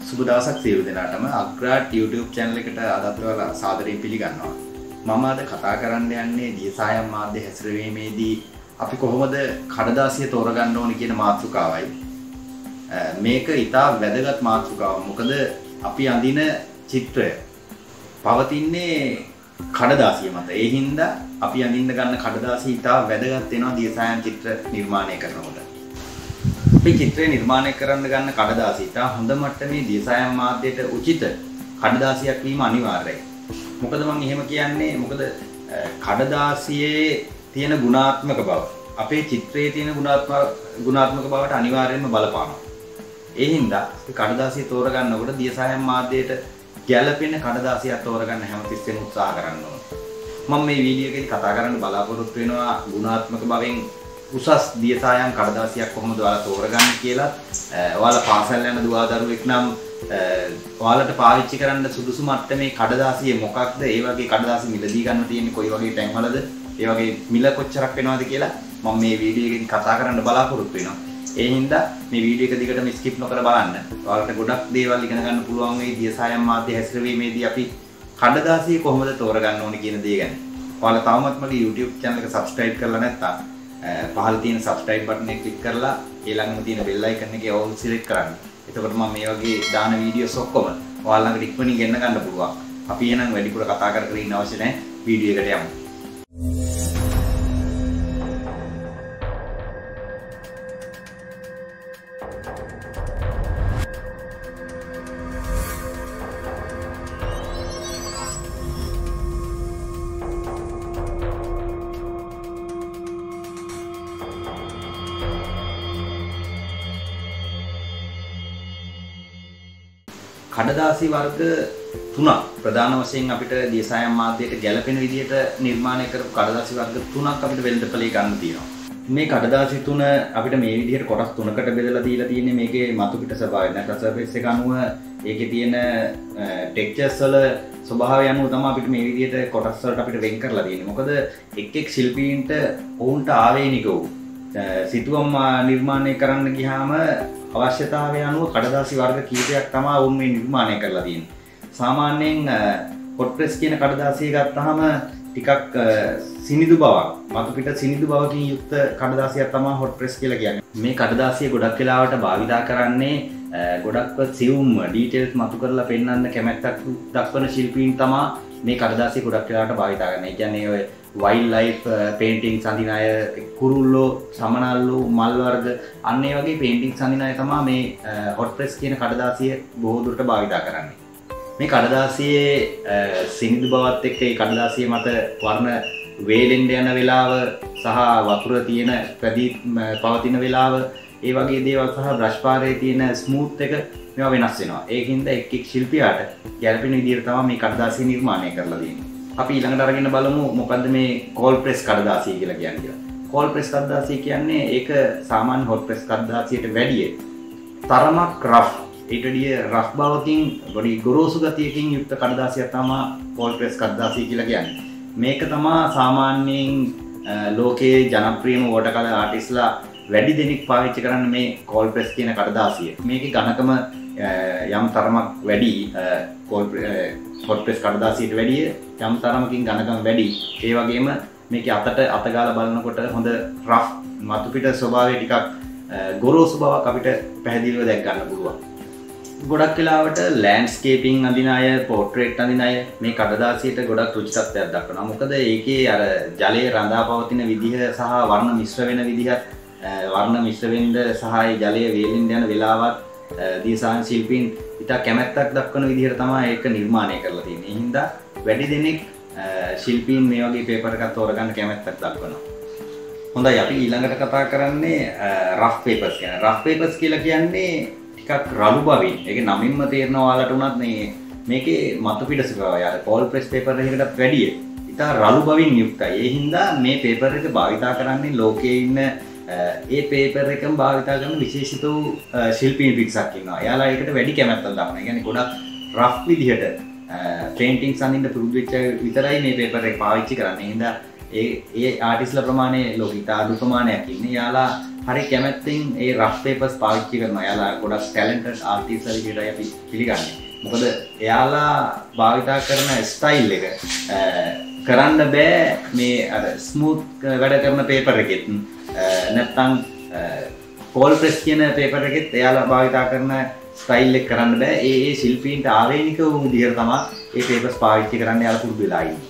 සුබ දවසක් සියලු දෙනාටම අග්‍රාට් YouTube channel එකට අදත් ඔයාලා සාදරයෙන් පිළිගන්නවා. මම අද කතා කරන්න යන්නේ දියසායම් මාධ්‍ය හැසිරවීමේදී අපි කොහොමද කඩදාසිය තෝරගන්න ඕනේ කියන මාතෘකාවයි. මේක ඉතා වැදගත් මාතෘකාවක්. මොකද අපි අඳින චිත්‍රය පවතින්නේ කඩදාසිය මත. ඒ හින්දා අපි අඳින්න ගන්න කඩදාසිය ඉතා වැදගත් වෙනවා දියසායම් චිත්‍ර නිර්මාණය කරනකොට. අපි චිත්‍රය නිර්මාණය කරන්න ගන්න කඩදාසිය ඉතා හොඳ මට්ටමේ දියසායම් මාධ්‍යයට උචිත කඩදාසියක් වීම අනිවාර්යයි. මොකද මම එහෙම කියන්නේ මොකද කඩදාසියේ තියෙන ගුණාත්මක බව අපේ චිත්‍රයේ තියෙන ගුණාත්මක බවට අනිවාර්යයෙන්ම බලපානවා. ඒ හින්දා කඩදාසිය තෝරගන්නකොට දියසායම් මාධ්‍යයට ගැළපෙන කඩදාසියක් තෝරගන්න හැමතිස්සෙම උත්සාහ කරන්න ඕනේ. මම මේ වීඩියෝ එකේදී කතා කරන්න බලාපොරොත්තු වෙනවා ගුණාත්මක බවෙන් උසස් දියසායම් කඩදාසියක් කොහොමද ඔයාලා තෝරගන්නේ කියලා. ඔයාලා පාසල් යන දුවා දරුවෙක් නම් ඔයාලට පාවිච්චි කරන්න සුදුසු මට්ටමේ කඩදාසිය මොකක්ද? ඒ වගේ කඩදාසි මිලදී ගන්න තියෙන්නේ කොයි වගේ තැන්වලද? ඒ වගේ මිල කොච්චරක් වෙනවද කියලා මම මේ වීඩියෝ එකෙන් කතා කරන්න බලාපොරොත්තු වෙනවා. ඒ හින්දා මේ වීඩියෝ එක දිගටම ස්කිප් නොකර බලන්න. ඔයාලට ගොඩක් දේවල් ඉගෙන ගන්න පුළුවන් වෙයි දියසායම් මාධ්‍ය හැසිරවීමේදී අපි කඩදාසිය කොහොමද තෝරගන්න ඕනේ කියන දේ ගැන. ඔයාලා තවමත් මගේ YouTube channel එක subscribe කරලා නැත්නම් පහළ තියෙන subscribe button එක click කරලා ඊළඟම තියෙන bell icon එකේ all select කරන්න. එතකොට මම මේ වගේ දාන වීඩියෝස් ඔක්කොම ඔයාලා ළඟට ඉක්මනින් ගෙන්න ගන්න පුළුවන්. අපි එහෙනම් වැඩිපුර කතා කර කර ඉන්න අවශ්‍ය නැහැ. වීඩියෝ එකට යමු. කඩදාසි වර්ග තුනක් ප්‍රධාන වශයෙන් අපිට දියසායම් මාධ්‍යයට ගැළපෙන විදිහට නිර්මාණය කරපු කඩදාසි වර්ග තුනක් අපිට වෙළඳපොලේ ගන්න තියෙනවා. මේ කඩදාසි තුන අපිට මේ විදිහට කොටස් තුනකට බෙදලා දීලා තියෙන්නේ. මේකේ මතු පිට ස්වභාවය නැත්නම් සර්ෆේස් එක අනුව ඒකේ තියෙන ටෙක්ස්චර්ස් වල ස්වභාවය අනුව තමයි අපිට මේ විදිහට කොටස් වලට අපිට වෙන් කරලා තියෙන්නේ. මොකද එක් ශිල්පීන්ට ඔවුන්ට ආවේනික වූ සිතුවම් නිර්මාණය කරන්න ගියාම අවශ්‍යතාවය අනුව කඩදාසි වර්ග කීපයක් තමයි වුන් මේ නිර්මාණය කරලා තියෙන්නේ. සාමාන්‍යයෙන් හොට් ප්‍රෙස් කියන කඩදාසිය ගත්තාම ටිකක් සිනිඳු බවක්, මතු පිට සිනිඳු බවකින් යුක්ත කඩදාසියක් තමයි හොට් ප්‍රෙස් කියලා කියන්නේ. මේ කඩදාසිය ගොඩක් වෙලාවට භාවිතා කරන්නේ ගොඩක්ව සියුම් ඩීටේල්ස් මතු කරලා පෙන්වන්න කැමැත්තක් දක්වන ශිල්පීන් තමයි මේ කඩදාසිය ගොඩක් වෙලාවට භාවිතා කරන්නේ. ඒ කියන්නේ ඔය වයිල්ඩ් ලයිෆ් පේන්ටිංස් අඳින අය, කුරුල්ලෝ, සමනල්ලෝ, මල් වර්ග අන්න ඒ වගේ පේන්ටිංස් අඳින අය තමයි මේ හොට් ප්‍රෙස් කියන කඩදාසිය බොහෝ දුරට භාවිතා කරන්නේ. මේ කඩදාසියේ සිනිඳු බවත් එක්ක ඒ කඩදාසිය මත වර්ණ වේලෙන්න යන වෙලාව සහ වතුර තියෙන පවතින වෙලාව ඒ වගේ දේවල් සහ බ්‍රෂ් පාරේ තියෙන ස්මූත් එක මේවා වෙනස් වෙනවා. ඒකින්ද එක් ශිල්පියාට ගැළපෙන විදිහට තමයි මේ කඩදාසිය නිර්මාණය කරලා තියෙන්නේ. අපි ඊළඟට අරගෙන බලමු මොකද්ද මේ කෝල් ප්‍රෙස් කඩදාසිය කියලා කියන්නේ. කෝල් ප්‍රෙස් කඩදාසිය කියන්නේ ඒක සාමාන්‍ය හොට් ප්‍රෙස් කඩදාසියට වැඩිය තරමක් රෆ්, ඊට වඩා රෆ් බවකින් පොඩි ගොරෝසු ගතියකින් යුක්ත කඩදාසියක් තමයි කෝල් ප්‍රෙස් කඩදාසිය කියලා කියන්නේ. මේක තමයි සාමාන්‍යයෙන් ලෝකයේ ජනප්‍රියම වෝටර් කලර් ආටිස්ලා වැඩි දෙනෙක් පාවිච්චි කරන්නේ මේ කෝල් ප්‍රෙස් කියන කඩදාසිය. මේකේ ඝනකම යම් තරමක් වැඩි හොට් ප්‍රෙස් කඩදාසියට වැඩිය යම් තරමකින් ඝනකම වැඩි. ඒ වගේම මේකේ අත ගාලා බලනකොට හොඳ රෆ් මතු පිට ස්වභාවය ටිකක් ගොරෝසු බවක් අපිට පැහැදිලිව දැක් ගන්න පුළුවන්. ගොඩක් වෙලාවට ලෑන්ඩ්ස්කේපින් අඳින අය, පෝට්‍රේට් අඳින අය මේ කඩදාසියට ගොඩක් රුචිකත්වයක් දක්වනවා. මොකද ඒකේ අර ජලයේ රඳා පවතින විදිහ සහ වර්ණ මිශ්‍ර වෙන විදිහත්, වර්ණ මිශ්‍ර වෙන්න සහ ඒ ජලයේ වේලෙන්න යන වෙලාවත් දියසායම් ශිල්පීන් ඉතා කැමැත්තක් දක්වන විදිහට තමයි ඒක නිර්මාණය කරලා තියෙන්නේ. ඒ හින්දා වැඩි දෙනෙක් ශිල්පීන් මේ වගේ පේපර් එකක් තෝරගන්න කැමැත්තක් දක්වනවා. හොඳයි, අපි ඊළඟට කතා කරන්නේ රෆ් පේපර්ස් ගැන. රෆ් පේපර්ස් කියලා කියන්නේ ටිකක් රළු බවින්. ඒකේ නමින්ම තේරෙනවා ඔයාලට උනත් මේකේ මතු පිට ස්වභාවය අර කෝල් ප්‍රෙස් පේපර් එකකටත් වැඩිය ඉතා රළු බවින් යුක්තයි. ඒ හින්දා මේ පේපර් එක භාවිතා කරන්නේ ලෝකයේ ඉන්න ඒ පේපර් එකම භාවිතා කරන විශේෂිත වූ ශිල්පීන් පිරිසක් ඉන්නවා. එයාලා ඒකට වැඩි කැමැත්තක් දක්වනවා. ඒ කියන්නේ ගොඩක් රෆ් විදිහට පේන්ටිංස් අඳින්න පුරුදු වෙච්ච විතරයි මේ පේපර් එක පාවිච්චි කරන්නේ. ඒ හින්දා ඒ ආටිස්ලා ප්‍රමාණය ලෝකෙට අඩු ප්‍රමාණයක් ඉන්නේ. එයාලා හරි කැමැත්තෙන් ඒ රෆ් පේපර්ස් පාවිච්චි කරනවා. එයාලා ගොඩක් ටැලන්ටඩ් ආර්ටිස්ට්ලා විදිහටයි අපි පිළිගන්නේ. මොකද එයාලා භාවිතා කරන ස්ටයිල් එක කරන්න බෑ මේ අර ස්මූත් වැඩ කරන පේපර් එකෙත් නැත්නම් කෝල් ප්‍රෙස් කියන පේපර් එකෙත් එයාලා භාවිතා කරන ස්ටයිල් එක කරන්න බෑ. ඒ ශිල්පීන්ට ආවේනික වූ විදිහට තමයි මේ පේපර්ස් පාවිච්චි කරන්න යාලා පුරුදු වෙලා ඉන්නේ.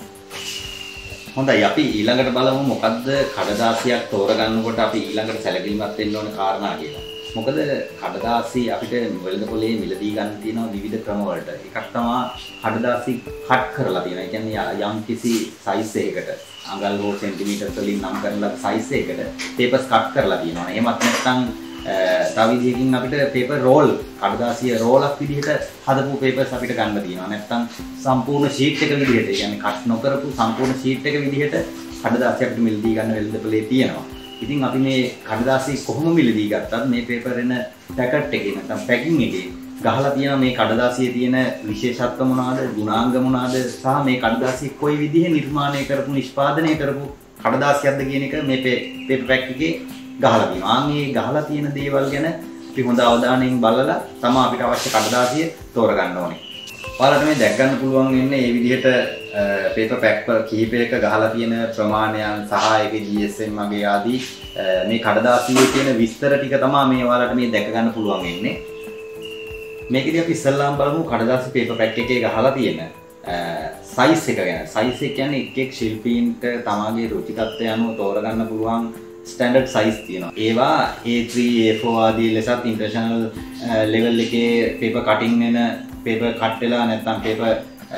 හොඳයි අපි ඊළඟට බලමු මොකද්ද කඩදාසියක් තෝරගන්නකොට අපි ඊළඟට සැලකිලිමත් වෙන්න ඕන කාරණා කියලා. මොකද කඩදාසි අපිට වෙළඳ පොලේ මිලදී ගන්න තියෙනවා විවිධ ක්‍රම වලට. එකක් තමයි කඩදාසි කට් කරලා තියෙනවා. ඒ කියන්නේ යම් කිසි සයිස් එකකට අඟල් හෝ සෙන්ටිමීටර් වලින් නම් කරලා සයිස් එකකට පේපර්ස් කට් කරලා තියෙනවා. එහෙමත් නැත්නම් තව විදිහකින් අපිට පේපර් රෝල් කඩදාසිය රෝලක් විදිහට හදපු පේපර්ස් අපිට ගන්න තියෙනවා. නැත්නම් සම්පූර්ණ ෂීට් එක විදිහට, ඒ කියන්නේ කට් නොකරපු සම්පූර්ණ ෂීට් එක විදිහට කඩදාසිය අපිට මිලදී ගන්න වෙළඳපොලේ තියෙනවා. ඉතින් අපි මේ කඩදාසි කොහොම මිලදී ගත්තත් මේ පේපර් එන පැකට් එකේ නැත්නම් පැකින් එකේ ගහලා තියෙන මේ කඩදාසියේ තියෙන විශේෂත්ව මොනවාද, ගුණාංග මොනවාද සහ මේ කඩදාසිය කොයි විදිහේ නිර්මාණය කරපු නිෂ්පාදනය කරපු කඩදාසියක්ද කියන එක මේ පේපර් පැක් එකේ ගහලා තියෙනවා. මේ ගහලා තියෙන දේවල් ගැන අපි හොඳ අවධානයෙන් බලලා තමයි අපිට අවශ්‍ය කඩදාසිය තෝරගන්න ඕනේ. ඔයාලට මේ දැක් ගන්න පුළුවන් වෙන්නේ මේ විදිහට පේපර් පැක් කිහිපයක ගහලා තියෙන ප්‍රමාණයන් සහ ඒකේ GSM වගේ ආදී මේ කඩදාසියේ තියෙන විස්තර ටික තමයි මේ ඔයාලට මේ දැක ගන්න පුළුවන් වෙන්නේ. මේකදී අපි ඉස්සල්ලාම බලමු කඩදාසි පේපර් පැක් එකේ ගහලා තියෙන සයිස් එක ගැන. සයිස් එක කියන්නේ එක් ශිල්පීන්ට තමාගේ රුචිකත්වය අනුව තෝරගන්න පුළුවන් ස්ටෑන්ඩඩ් සයිස් තියෙනවා. ඒවා A3, A4 ආදී ලෙසත් ඉන්ටර්නැෂනල් ලෙවල් එකේ පේපර් කටින් වෙන පේපර් කට් වෙලා නැත්නම් පේපර්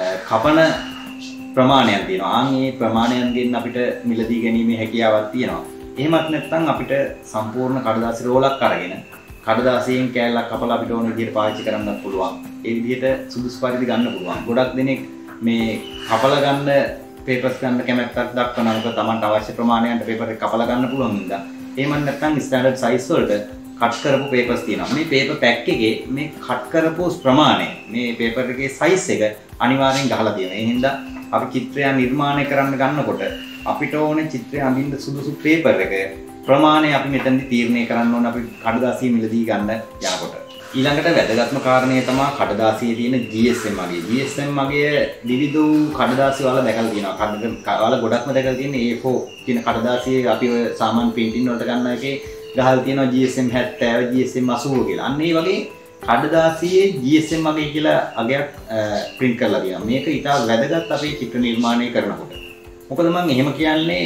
කපන ප්‍රමාණයන් තියෙනවා. මේ ප්‍රමාණයන්ගෙන් අපිට මිලදී ගැනීමේ හැකියාවක් තියෙනවා. එහෙමත් නැත්නම් අපිට සම්පූර්ණ කඩදාසි රෝලක් අරගෙන කඩදාසියෙන් කෑල්ලක් කපලා අපිට ඕන විදිහට පාවිච්චි කරන්නත් පුළුවන්. ඒ විදිහට සුදුසු පරිදි ගන්න පුළුවන්. ගොඩක් දෙනෙක් මේ කපලා ගන්න පේපර්ස් ගන්න කැමැත්තක් දක්වනවා. මොකද Tamanට අවශ්‍ය ප්‍රමාණයට පේපර් එක කපලා ගන්න පුළුවන් නිසා. එහෙම නැත්නම් ස්ටෑන්ඩඩ් සයිස් වලට කට් කරපු පේපර්ස් තියෙනවා. මේ පේපර් පැක් එකේ මේ කට් කරපු ප්‍රමාණය මේ පේපර් එකේ සයිස් එක අනිවාර්යෙන් ගහලා තියෙනවා. ඒ හින්දා අපි චිත්‍රය නිර්මාණය කරන්න ගන්නකොට අපිට ඕනේ චිත්‍රය අඳින්න සුදුසු පේපර් එක ප්‍රමාණය අපි මෙතනදි තීරණය කරන්න ඕනේ අපි කඩදාසිය මිලදී ගන්න යනකොට. ඊළඟට වැදගත්ම කාරණය තමයි කඩදාසියේ තියෙන GSM අගය. GSM අගය විවිධ වූ කඩදාසි වල දැකලා තියෙනවා. වල ගොඩක්ම දැකලා තියෙන්නේ A4 කියන කඩදාසියේ අපි ඔය සාමාන්‍ය printing වලට ගන්න එකේ ගහලා තියෙනවා GSM 70, GSM 80 කියලා. අන්න ඒ වගේ කඩදාසියේ GSM අගය කියලා අගයක් print කරලා තියෙනවා. මේක ඉතා වැදගත් අපේ චිත්‍ර නිර්මාණය කරනකොට. මොකද මම එහෙම කියන්නේ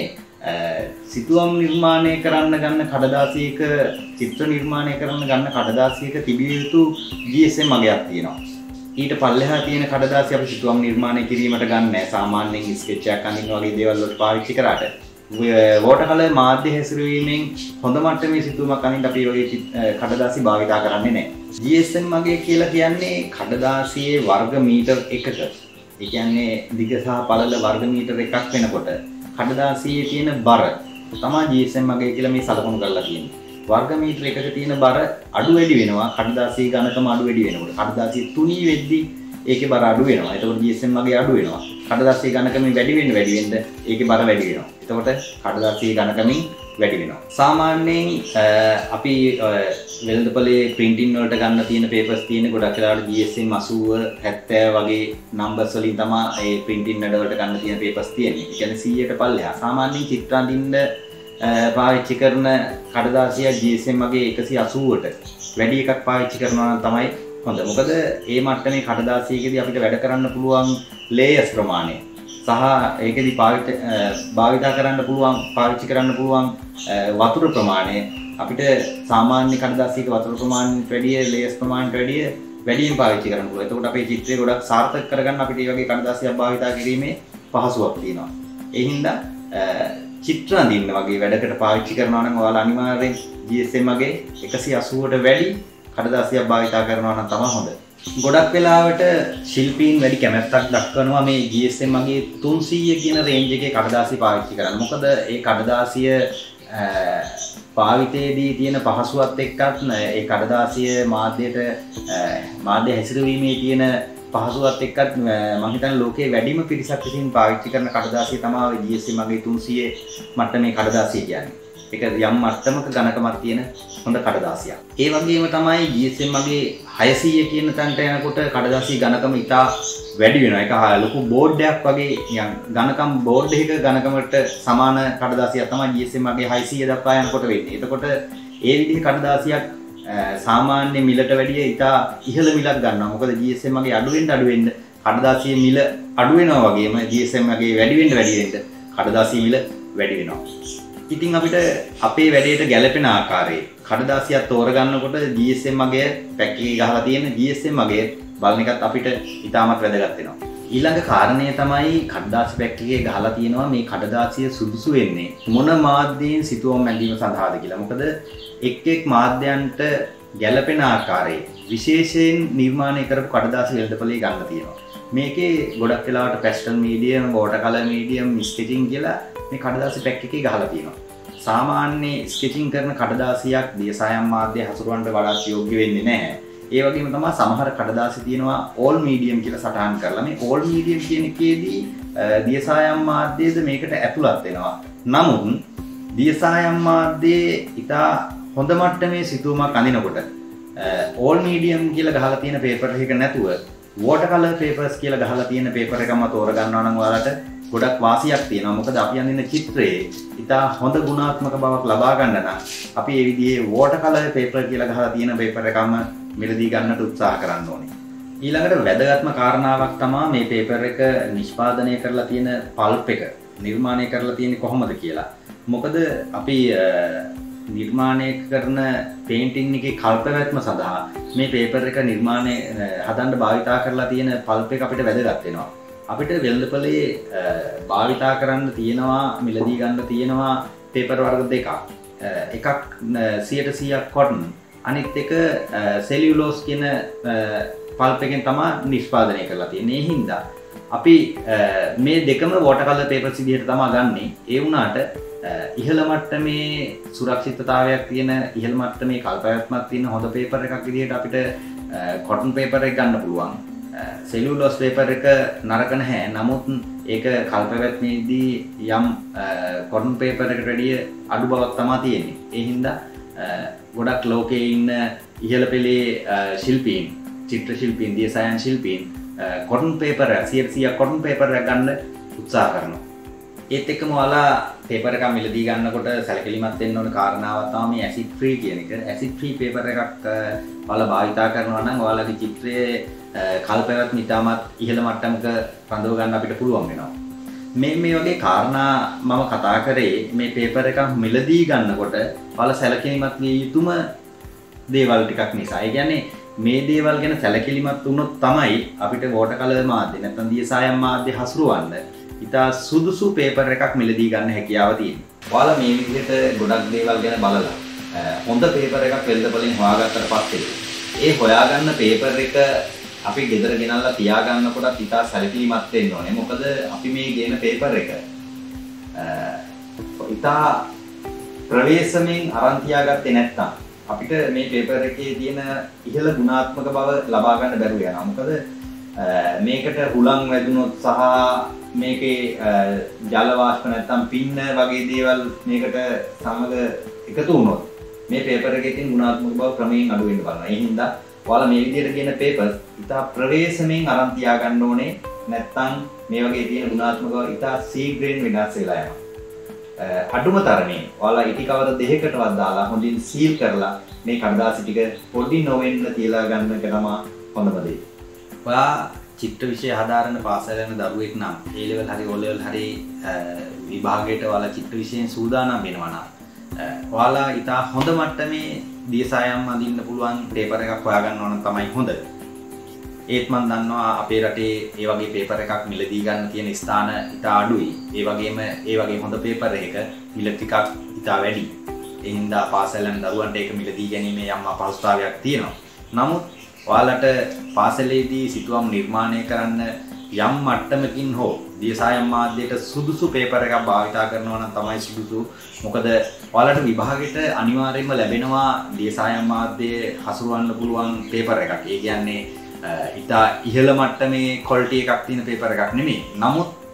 සිතුවම් නිර්මාණය කරන්න ගන්න කඩදාසියක චිත්‍ර නිර්මාණය කරන්න ගන්න කඩදාසියක තිබිය යුතු GSM අගයක් තියෙනවා. ඊට පල්ලෙහා තියෙන කඩදාසි අපි සිතුවම් නිර්මාණය කිරීමට ගන්න නැහැ. සාමාන්‍යයෙන් ස්කෙච් එකක් අඳින්න වගේ දේවල් වලට පාවිච්චි කරාට වෝටර් කලර් මාධ්‍ය හැසිරවීමෙන් හොඳ මට්ටමේ සිතුවමක් අඳින්න අපි වගේ කඩදාසි භාවිතා කරන්නේ නැහැ. GSM අගය කියලා කියන්නේ කඩදාසියේ වර්ග මීටර් එකක. ඒ කියන්නේ දිග සහ පළල වර්ග මීටර් එකක් වෙනකොට කඩදාසියේ තියෙන බර තමයි GSM අගය කියලා මේ සලකුණු කරලා තියෙන්නේ. වර්ග මීටර එකක තියෙන බර අඩු වැඩි වෙනවා. කඩදාසියේ ඝනකම අඩු වැඩි වෙනකොට. කඩදාසිය තුනී වෙද්දී ඒකේ බර අඩු වෙනවා. එතකොට GSM අගය අඩු වෙනවා. කඩදාසියේ ඝනකමින් වැඩි වෙන්න ඒකේ බර වැඩි වෙනවා. එතකොට කඩදාසියේ ඝනකමින් වැඩි වෙනවා. සාමාන්‍යයෙන් අපි වෙළඳපොලේ printing වලට ගන්න තියෙන papers තියෙන ගොඩක් වෙලාවට GSM 80 70 වගේ numbers වලින් තමයි ඒ printing වැඩ වලට ගන්න තියෙන papers තියෙන්නේ. ඒ කියන්නේ 100ට පල්ලෙහා. සාමාන්‍යයෙන් චිත්‍ර අඳින්න පාවිච්චි කරන කඩදාසිය GSM වගේ 180ට වැඩි එකක් පාවිච්චි කරනවා නම් තමයි හොඳ. මොකද මේ මට්ටමේ කඩදාසියකදී අපිට වැඩ කරන්න පුළුවන් layers ප්‍රමාණය සහ ඒකෙදි භාවිතා කරන්න පුළුවන් පාවිච්චි කරන්න පුළුවන් වතුර ප්‍රමාණය අපිට සාමාන්‍ය කඩදාසියක වතුර ප්‍රමාණයට වැඩිය layers ප්‍රමාණයට වැඩිය වැඩියෙන් පාවිච්චි කරන්න පුළුවන්. එතකොට අපේ චිත්‍රය ගොඩක් සාර්ථක කරගන්න අපිට මේ වගේ කඩදාසියක් භාවිතා කිරීමේ පහසුවක් තියෙනවා. ඒ හින්දා චිත්‍ර අඳින්න වගේ වැඩකට පාවිච්චි කරනවා නම් ඔයාලා අනිවාර්යෙන් GSM වගේ 180ට වැඩි කඩදාසියක් භාවිතා කරනවා නම් තමයි හොඳ. ගොඩක් වෙලාවට ශිල්පීන් වැඩි කැමැත්තක් දක්වනවා මේ GSM වගේ 300 කියන රේන්ජ් එකේ කඩදාසි පාවිච්චි කරන්න. මොකද ඒ කඩදාසිය පාවිතයේදී තියෙන පහසුවත් එක්කත් ඒ කඩදාසිය මාධ්‍ය හැසිරවීමේ තියෙන පහසුවත් එක්කත් මම හිතන්නේ ලෝකයේ වැඩිම පිරිසක් විසින් පාවිච්චි කරන කඩදාසිය තමයි GSM වගේ 300 මට්ටමේ කඩදාසිය කියන්නේ. ඒක යම් මට්ටමක ඝනකමක් තියෙන හොඳ කඩදාසියක්. ඒ වගේම තමයි GSM වගේ 600 කියන තැනට යනකොට කඩදාසි ඝනකම ඉතා වැඩි වෙනවා. ඒක ලොකු බෝඩ් එකක් වගේ ඝනකම් බෝඩ් එකක ඝනකමට සමාන කඩදාසියක් තමයි GSM වගේ 600 දක්වා යනකොට වෙන්නේ. එතකොට ඒ විදිහේ කඩදාසියක් සාමාන්‍ය මිලට වැඩිය ඉතා ඉහළ මිලක් ගන්නවා. මොකද GSM වගේ අඩු වෙන්න කඩදාසියේ මිල අඩු වෙනවා වගේම GSM වගේ වැඩි වෙන්න කඩදාසියේ මිල වැඩි වෙනවා. ඉතින් අපිට අපේ වැඩේට ගැළපෙන ආකාරයේ කඩදාසියක් තෝරගන්නකොට GSM වගේ පැක් එකේ ගහලා තියෙන GSM වගේ බලන එකත් අපිට ඉතාමත් වැදගත් වෙනවා. ඊළඟ කාරණය තමයි කඩදාසි පැක් එකේ ගහලා තියෙනවා මේ කඩදාසිය සුදුසු වෙන්නේ මොන මාධ්‍යයෙන් සිතුවම් ඇඳීම සඳහාද කියලා. මොකද එක් මාධ්‍යයන්ට ගැළපෙන ආකාරයේ විශේෂයෙන් නිර්මාණය කරපු කඩදාසි වෙළඳපොලේ ගන්න තියෙනවා. මේකේ ගොඩක් වෙලාවට pastel medium, water colour medium, sketching කියලා මේ කඩදාසි පැක් එකේ ගහලා තියෙනවා. සාමාන්‍ය ස්කෙචින් කරන කඩදාසියක් දියසායම් මාධ්‍ය හසුරවන්න වඩාත් යෝග්‍ය වෙන්නේ නැහැ. ඒ වගේම තමයි සමහර කඩදාසි තියෙනවා ඕල් මීඩියම් කියලා සටහන් කරලා. මේ ඕල් මීඩියම් කියන එකේදී දියසායම් මාධ්‍යයද මේකට ඇතුළත් වෙනවා. නමුත් දියසායම් මාධ්‍යයේ ඉතා හොඳ මට්ටමේ සිතුවමක් අඳිනකොට ඕල් මීඩියම් කියලා ගහලා තියෙන පේපර් එක නැතුව වෝටර් කලර් පේපර්ස් කියලා ගහලා තියෙන පේපර් එකම තෝරගන්නවා නම් ඔයාලට ගොඩක් වාසියක් තියෙනවා. මොකද අපි අඳින චිත්‍රයේ ඉතා හොඳ ගුණාත්මක බවක් ලබා ගන්න නම් අපි මේ විදිහේ වෝටර් කලර් පේපර් කියලා ගහලා තියෙන පේපර් එකම මිලදී ගන්නට උත්සාහ කරන්න ඕනේ. ඊළඟට වැදගත්ම කාරණාවක් තමයි මේ පේපර් එක නිෂ්පාදනය කරලා තියෙන පල්ප් එක නිර්මාණය කරලා තියෙන්නේ කොහොමද කියලා. මොකද අපි නිර්මාණය කරන පේන්ටිං එකේ කල්පවැත්ම සඳහා මේ පේපර් එක නිර්මාණය හදන්න භාවිතා කරලා තියෙන පල්ප් එක අපිට වැදගත් වෙනවා. අපිට වෙළඳපොලේ භාවිතා කරන්න තියෙනවා මිලදී ගන්න තියෙනවා පේපර් වර්ග දෙකක්. එකක් 100% කොටන්, අනිත් එක සෙලියුලෝස් කියන පල්ප් එකෙන් තමයි නිෂ්පාදනය කරලා තියෙන්නේ. ඒ හින්දා අපි මේ දෙකම වෝටර් කලර් පේපර්ස් විදිහට තමයි ගන්නෙ. ඒ වුණාට ඉහළ මට්ටමේ සුරක්ෂිතතාවයක් තියෙන ඉහළ මට්ටමේ කල්පවැත්මක් තියෙන හොඳ පේපර් එකක් විදිහට අපිට කොටන් පේපර් එක ගන්න පුළුවන්. සෙලියුලෝස් පේපර් එක නරක නැහැ. නමුත් ඒක කල්පවැත්මේදී යම් කොටන් පේපර් එකට වැඩිය අඩු බවක් තමයි තියෙන්නේ. ඒ හින්දා ගොඩක් ලෝකයේ ඉන්න ඉහළ පෙළේ ශිල්පීන්, චිත්‍ර ශිල්පීන්, දියසායන් ශිල්පීන් කොටන් පේපර් 100% කොටන් පේපර් එක ගන්න උත්සාහ කරනවා. ඒත් එක්කම ඔයාලා පේපර් එකක් මිලදී ගන්නකොට සැලකිලිමත් වෙන්න ඕන කාරණාවක් තමයි මේ ඇසිඩ් ෆ්‍රී කියන එක. ඇසිඩ් ෆ්‍රී පේපර් එකක් ඔයාලා භාවිතා කරනවා නම් ඔයාලගේ චිත්‍රයේ කල්පවැත්ම ඉතාමත් ඉහළ මට්ටමක රඳව ගන්න අපිට පුළුවන් වෙනවා. මේ වගේ කාරණා මම කතා කරේ මේ පේපර් එකක් මිලදී ගන්නකොට ඔයාලා සැලකිලිමත් විය යුතුම දේවල් ටිකක් නිසා. ඒ කියන්නේ මේ දේවල් ගැන සැලකිලිමත් වුණොත් තමයි අපිට වෝටර් කලර් මාධ්‍ය නැත්නම් දියසායම් මාධ්‍ය හසුරවන්න ඉතා සුදුසු පේපර් එකක් මිලදී ගන්න හැකියාව තියෙනවා. ඔයාලා මේ විදිහට ගොඩක් දේවල් ගැන බලලා හොඳ පේපර් එකක් වෙළඳපොලෙන් හොයාගත්තට පස්සේ ඒ හොයාගන්න පේපර් එක අපි ගෙදර ගෙනල්ලා තියාගන්නකොට ඉතා සැලකිලිමත් වෙන්න ඕනේ. මොකද අපි මේ ගේන පේපර් එක ඉතා ප්‍රවේශමෙන් අරන් තියාගත්තේ නැත්නම් අපිට මේ පේපර් එකේ තියෙන ඉහළ ගුණාත්මක බව ලබා ගන්න බැරුව යනවා. මොකද මේකට හුලං වැදුනොත් සහ මේකේ ජල වාෂ්ප නැත්නම් පින්න වගේ දේවල් මේකට සමග එකතු වුණොත් මේ පේපර් එකේ තියෙන ගුණාත්මක බව ක්‍රමයෙන් අඩු වෙන්න බලනවා. ඒ හින්දා ඔයාලා මේ විදිහට කියන පේපර්ස් ඉතා ප්‍රවේශමෙන් අරන් තියා ගන්න ඕනේ. නැත්නම් මේ වගේ තියෙන ගුණාත්මක බව ඉතා ශීඝ්‍රයෙන් වෙනස් වෙලා යනවා. අඩුම තරමේ ඔයාලා ඉටි කවර දෙකකටවත් දාලා හොඳින් සීල් කරලා මේ කඩදාසි ටික පොඩි නොවෙන්න තියලා ගන්න එක තමයි හොඳම දේ. ඔයා චිත්‍ර විෂය හදාරන පාසල යන දරුවෙක් නම් A level හරි O level හරි විභාගයට ඔයාලා චිත්‍ර විෂයෙන් සූදානම් වෙනවා නම් ඔයාලා ඉතා හොඳ මට්ටමේ දියසායම් අඳින්න පුළුවන් පේපර් එකක් හොයාගන්න ඕන තමයි හොඳ. ඒත් මම දන්නවා අපේ රටේ ඒ වගේ පේපර් එකක් මිලදී ගන්න තියෙන ස්ථාන ඉතා අඩුයි. ඒ වගේම ඒ වගේ හොඳ පේපර් එකක මිල ටිකක් ඉතා වැඩි. ඒ හින්දා පාසල යන දරුවන්ට ඒක මිලදී ගැනීමේ යම් අපහසුතාවයක් තියෙනවා. නමුත් ඔයාලට පාසලේදී සිතුවම් නිර්මාණය කරන්න යම් මට්ටමකින් හෝ දියසායම් මාධ්‍යයට සුදුසු පේපර් එකක් භාවිතා කරනවා නම් තමයි සුදුසු. මොකද ඔයාලට විභාගෙට අනිවාර්යයෙන්ම ලැබෙනවා දියසායම් මාධ්‍යයේ හසුරවන්න පුළුවන් පේපර් එකක්. ඒ කියන්නේ ඉතා ඉහළ මට්ටමේ ක්වොලිටි එකක් තියෙන පේපර් එකක් නෙමෙයි. නමුත්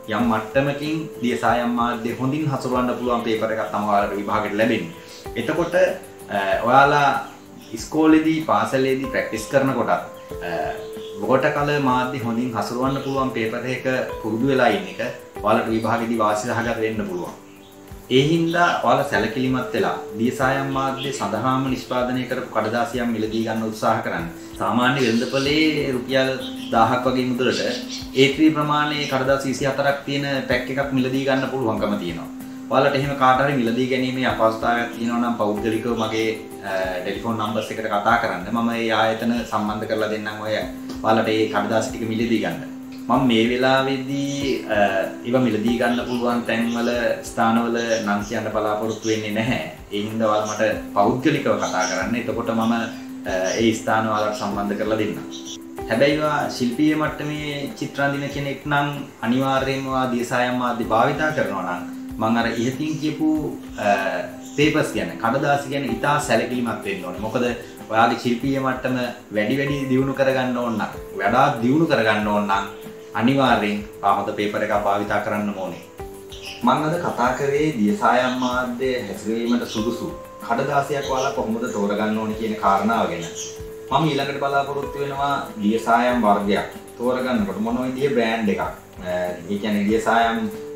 යම් මට්ටමකින් දියසායම් මාධ්‍ය හොඳින් හසුරවන්න පුළුවන් පේපර් එකක් තමයි ඔයාලට විභාගෙට ලැබෙන්නේ. එතකොට ඔයාලා ඉස්කෝලේදී පාසලේදී ප්‍රැක්ටිස් කරනකොටත් වෝටර් කලර් මාධ්‍ය හොඳින් හසුරවන්න පුළුවන් පේපර් එක පුරුදු වෙලා ඉන්න එක ඔයාලට විභාගෙදී වාසි සහගත වෙන්න පුළුවන්. ඒ හින්දා ඔයාලා සැලකිලිමත් වෙලා දියසායම් මාධ්‍ය සඳහාම නිෂ්පාදනය කරපු කඩදාසියක් මිලදී ගන්න උත්සාහ කරන්න. සාමාන්‍ය වෙළඳපොලේ රුපියල් 1000ක් වගේ මුදලට A3 ප්‍රමාණයේ කඩදාසි 24ක් තියෙන පැක් එකක් මිලදී ගන්න පුළුවන්කම තියෙනවා. ඔයාලට එහෙම කාට හරි මිලදී ගැනීමේ අපහසුතාවයක් තියෙනවා නම් පෞද්ගලිකව මගේ ටෙලිෆෝන් නම්බර්ස් එකට කතා කරන්න. මම ඒ ආයතන සම්බන්ධ කරලා දෙන්නම් ඔය ඔයාලට ඒ කඩදාසි ටික මිලදී ගන්න. මම මේ වෙලාවේදී ඒව මිලදී ගන්න පුළුවන් තැන්වල ස්ථානවල නම් කියන්න බලාපොරොත්තු වෙන්නේ නැහැ. ඒ හින්දා ඔයාලා මට පෞද්ගලිකව කතා කරන්න. එතකොට මම ඒ ස්ථාන ඔයාලට සම්බන්ධ කරලා දෙන්නම්. හැබැයි ඔයා ශිල්පීය මට්ටමේ චිත්‍ර අඳින කෙනෙක් නම් අනිවාර්යයෙන්ම ඔයා දියසායම් මාධ්‍ය භාවිතා කරනවා නම් මම අර ඉහතින් කියපු පේපර්ස් ගැන කඩදාසි ගැන ඉතා සැලකිලිමත් වෙන්න ඕනේ. මොකද ඔයාගේ ශිල්පීය මට්ටම වැඩි දියුණු කරගන්න ඕන නම් වඩාත් දියුණු කරගන්න ඕන නම් අනිවාර්යෙන් හොඳ පේපර් එකක් භාවිතා කරන්න ඕනේ. මම අද කතා කරේ දියසායම් මාධ්‍ය හැසිරවීමට සුදුසු කඩදාසියක් ඔයාලා කොහොමද තෝරගන්න ඕනේ කියන කාරණාව ගැන. මම ඊළඟට බලාපොරොත්තු වෙනවා දියසායම් වර්ගයක් තෝරගන්නකොට මොන විදිහේ බ්‍රෑන්ඩ් එකක්. ඒ කියන්නේ දියසායම්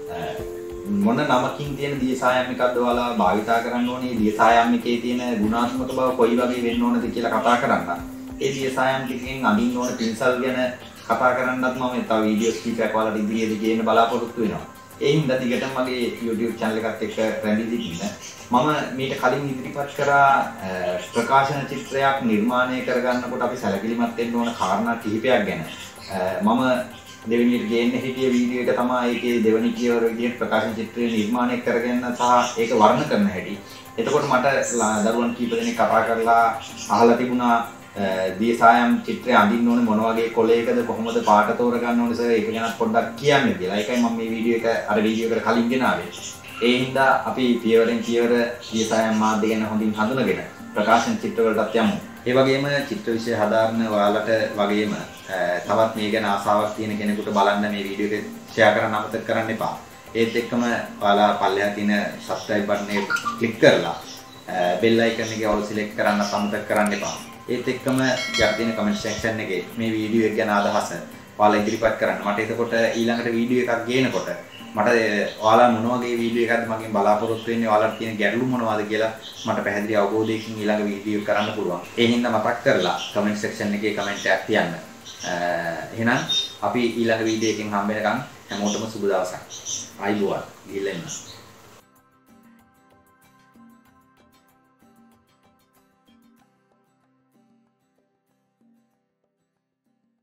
මොන නමකින් තියෙන දියසායම් එකක්ද ඔයාලා භාවිතා කරන්න ඕනේ. දියසායම් එකේ තියෙන ගුණාත්මක බව කොයි වගේ වෙන්න ඕනද කියලා කතා කරන්න. ඒ දියසායම් ටිකෙන් අඳින්න ඕන පින්සල් ගැන කතා කරන්නත් මම තව වීඩියෝස් කිහිපයක් ඔයාලට ඉදිරියේදී ගේන්න බලාපොරොත්තු වෙනවා. ඒ හින්දා දිගටම මගේ YouTube channel එකත් එක්ක රැඳී ඉන්න. මම මීට කලින් ඉදිරිපත් කරා ප්‍රකාශන චිත්‍රයක් නිර්මාණය කරගන්නකොට අපි සැලකිලිමත් වෙන්න ඕන කාරණා කිහිපයක් ගැන. මම දෙවෙනියට ගේන්න හිටිය වීඩියෝ එක තමයි ඒකේ දෙවෙනි පියවර විදිහට ප්‍රකාශන චිත්‍රය නිර්මාණය කරගෙන සහ ඒක වර්ණ කරන හැටි. එතකොට මට දරුවන් කීප දෙනෙක් කතා කරලා අහලා තිබුණා දියසායම් චිත්‍රය අඳින්න ඕනේ මොන වගේ කොලයකද කොහොමද පාට තෝරගන්න ඕනේ සර් ඒක ගැන පොඩ්ඩක් කියන්න කියලා. ඒකයි මම මේ වීඩියෝ එක අර වීඩියෝ එකට කලින් ගෙනාවේ. ඒ හින්දා අපි පියවරෙන් පියවර දියසායම් මාධ්‍ය ගැන හොඳින් හඳුනගෙන ප්‍රකාශන චිත්‍ර වලටත් යමු. ඒ වගේම චිත්‍ර විෂය හදාරන ඔයාලට වගේම තවත් මේ ගැන ආසාවක් තියෙන කෙනෙකුට බලන්න මේ වීඩියෝ එක ෂෙයා කරන්න අමතක කරන්න එපා. ඒත් එක්කම ඔයාලා පල්ලෙහා තියෙන subscribe button එක ක්ලික් කරලා bell icon එක all select කරන්න අමතක කරන්න එපා. ඒත් එක්කම යට තියෙන comment section එකේ මේ වීඩියෝ එක ගැන අදහස ඔයාලා ඉදිරිපත් කරන්න. මට එතකොට ඊළඟට වීඩියෝ එකක් ගේනකොට මට ඔයාලා මොන වගේ වීඩියෝ එකක්ද මගෙන් බලාපොරොත්තු වෙන්නේ ඔයාලට තියෙන ගැටලු මොනවද කියලා මට පැහැදිලි අවබෝධයකින් ඊළඟ වීඩියෝ එක කරන්න පුළුවන්. ඒ හින්දා මතක් කරලා comment section එකේ comment එකක් තියන්න. එහෙනම් අපි ඊළඟ වීඩියෝ එකකින් හම්බ වෙනකන් හැමෝටම සුබ දවසක්. ආයිබෝවන්. ගිහින් එන්න.